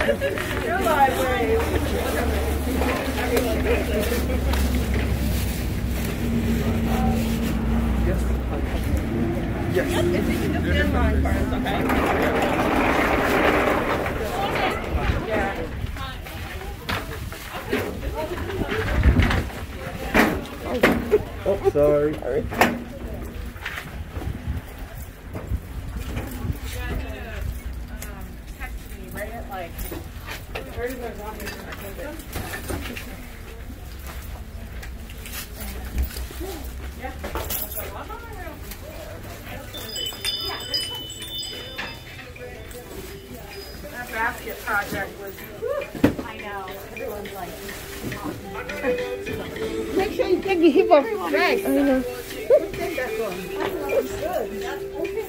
Your library. Yes. If you can just get in line first, okay? Yeah. Oh, sorry. Right at like 30 minutes on here. Yeah. That basket project was, I know, everyone's like, Make sure you take your hip off right. who did that one? That was good.